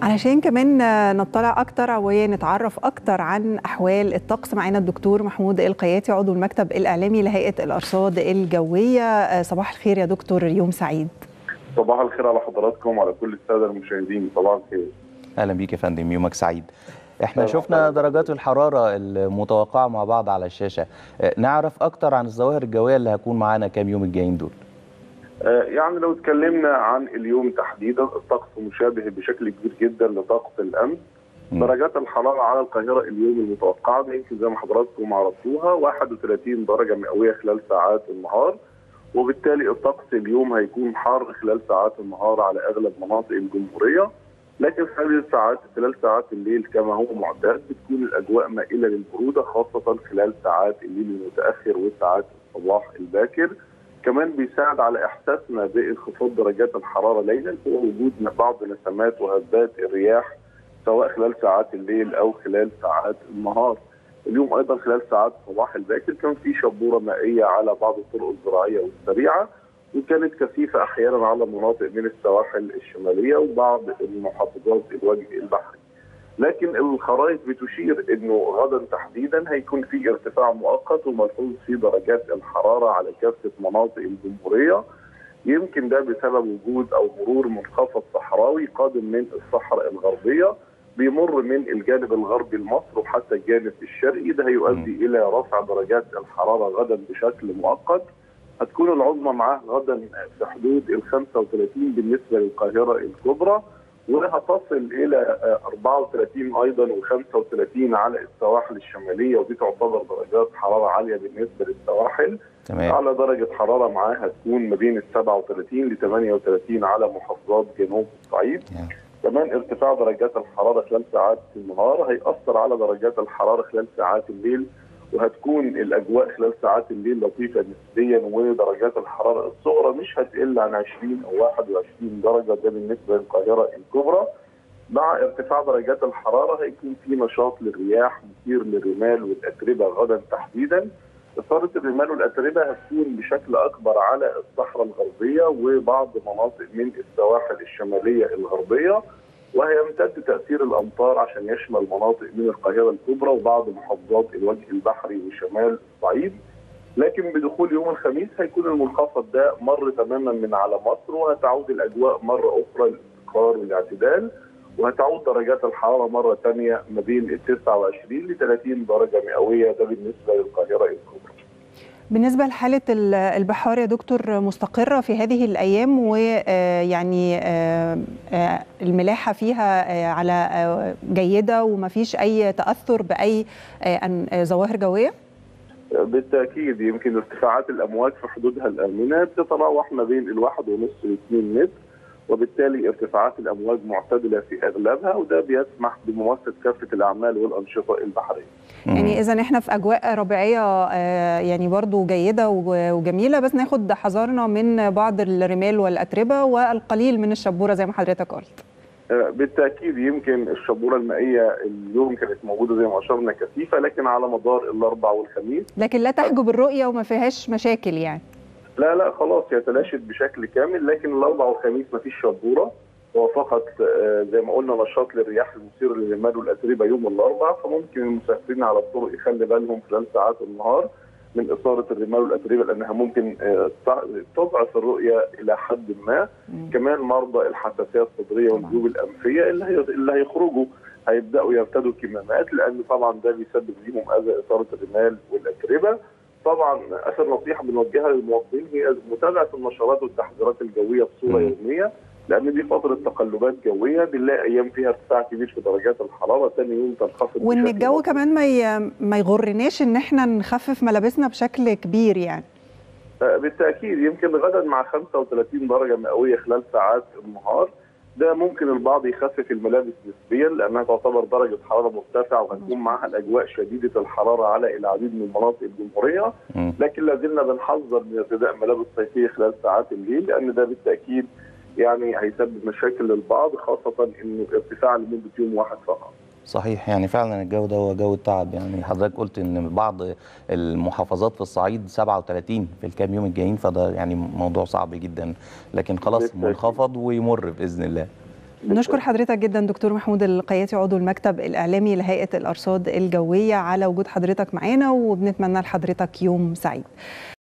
علشان كمان نطلع أكتر ونتعرف أكتر عن أحوال الطقس، معنا الدكتور محمود القياتي عضو المكتب الإعلامي لهيئة الأرصاد الجوية. صباح الخير يا دكتور، يوم سعيد. صباح الخير على حضراتكم وعلى كل السادة المشاهدين. صباح الخير. أهلا بيك يا فندم، يومك سعيد. احنا شفنا درجات الحرارة المتوقعة مع بعض على الشاشة، نعرف أكتر عن الظواهر الجوية اللي هتكون معانا كام يوم الجايين دول. يعني لو اتكلمنا عن اليوم تحديدا، الطقس مشابه بشكل كبير جدا لطقس الامس. درجات الحراره على القاهره اليوم المتوقعه يمكن زي ما حضراتكم عرفتوها 31 درجه مئويه خلال ساعات النهار، وبالتالي الطقس اليوم هيكون حار خلال ساعات النهار على اغلب مناطق الجمهوريه، لكن خلال ساعات الليل كما هو معتاد بتكون الاجواء مائله للبروده، خاصه خلال ساعات الليل المتاخر وساعات الصباح الباكر. كمان بيساعد على احساسنا بانخفاض درجات الحراره ليلا هو وجود بعض نسمات وهبات الرياح سواء خلال ساعات الليل او خلال ساعات النهار. اليوم ايضا خلال ساعات الصباح الباكر كان في شبوره مائيه على بعض الطرق الزراعيه والسريعه، وكانت كثيفه احيانا على مناطق من السواحل الشماليه وبعض المحافظات الوجه البحري. لكن الخرائط بتشير انه غدا تحديدا هيكون في ارتفاع مؤقت وملحوظ في درجات الحراره على كافه مناطق الجمهوريه، يمكن ده بسبب وجود او مرور منخفض صحراوي قادم من الصحراء الغربيه بيمر من الجانب الغربي لمصر وحتى الجانب الشرقي، ده هيؤدي الى رفع درجات الحراره غدا بشكل مؤقت. هتكون العظمى معاه غدا في حدود ال 35 بالنسبه للقاهره الكبرى، وهتصل الى 34 ايضا و35 على السواحل الشماليه، ودي تعتبر درجات حراره عاليه بالنسبه للسواحل. تمام. اعلى درجه حراره معاها هتكون ما بين ال 37 ل 38 على محافظات جنوب الصعيد. كمان ارتفاع درجات الحراره خلال ساعات النهار هيأثر على درجات الحراره خلال ساعات الليل، وهتكون الاجواء خلال ساعات الليل لطيفه نسبيا، ودرجات الحراره الصغرى مش هتقل عن 20 او 21 درجه، ده بالنسبه للقاهره الكبرى. مع ارتفاع درجات الحراره هيكون في نشاط للرياح مثير للرمال والاتربه غدا تحديدا. اثاره الرمال والاتربه هتكون بشكل اكبر على الصحراء الغربيه وبعض مناطق من السواحل الشماليه الغربيه، وهيمتد تأثير الأمطار عشان يشمل مناطق من القاهرة الكبرى وبعض محافظات الوجه البحري وشمال الصعيد. لكن بدخول يوم الخميس هيكون المنخفض ده مر تماما من على مصر، وهتعود الأجواء مرة أخرى للاستقرار والاعتدال، وهتعود درجات الحرارة مرة ثانية ما بين ال 29 ل 30 درجة مئوية، ده بالنسبة للقاهرة الكبرى. بالنسبة لحالة البحار يا دكتور، مستقرة في هذه الأيام، ويعني الملاحة فيها على جيدة وما فيش أي تأثر بأي ظواهر جوية؟ بالتأكيد يمكن ارتفاعات الأمواج في حدودها الآمنة بتتراوح ما بين 1.5 ل 2 متر، وبالتالي ارتفاعات الأمواج معتدلة في أغلبها، وده بيسمح بممارسة كافة الأعمال والأنشطة البحرية. يعني إذا احنا في أجواء ربيعية يعني برضو جيدة وجميلة، بس ناخد حذرنا من بعض الرمال والأتربة والقليل من الشبورة زي ما حضرتك قلت. بالتأكيد يمكن الشبورة المائية اليوم كانت موجودة زي ما أشرنا كثيفة، لكن على مدار الأربع والخميس لكن لا تحجب الرؤية وما فيهاش مشاكل يعني. لا خلاص هي تلاشت بشكل كامل، لكن الأربع والخميس ما فيش شبورة، هو فقط زي ما قلنا نشاط للرياح المثير للرمال والأتربة يوم الأربع، فممكن المسافرين على الطرق يخلي بالهم خلال ساعات النهار من إثارة الرمال والأتربة، لأنها ممكن تضعف الرؤية إلى حد ما. كمان مرضى الحساسية الصدرية والجيوب الأنفية اللي هيخرجوا هيبدأوا يرتدوا كمامات، لأن طبعا ده بيسبب لهم أذى إثارة الرمال والأتربة. طبعا آخر نصيحة بنوجهها للمواطنين هي متابعة النشرات والتحذيرات الجوية بصورة يومية، لأن دي فترة تقلبات جوية، بنلاقي أيام فيها ارتفاع كبير في درجات الحرارة، ثاني يوم تنخفض، وإن الجو كمان ما يغرناش إن احنا نخفف ملابسنا بشكل كبير يعني. بالتأكيد يمكن غدا مع 35 درجة مئوية خلال ساعات النهار، ده ممكن البعض يخفف الملابس نسبيا لأنها تعتبر درجة حرارة مرتفعة، وهتكون معها الأجواء شديدة الحرارة على العديد من مناطق الجمهورية، لكن لازلنا بنحذر من ارتداء ملابس صيفية خلال ساعات الليل، لأن ده بالتأكيد يعني هيسبب مشاكل للبعض، خاصة إنه ارتفاع لمدة يوم واحد فقط. صحيح، يعني فعلا الجو ده هو جو التعب. يعني حضرتك قلت ان بعض المحافظات في الصعيد 37 في الكام يوم الجايين، فده يعني موضوع صعب جدا، لكن خلاص منخفض ويمر باذن الله. نشكر حضرتك جدا دكتور محمود القياتي عضو المكتب الإعلامي لهيئة الأرصاد الجوية على وجود حضرتك معانا، وبنتمنى لحضرتك يوم سعيد.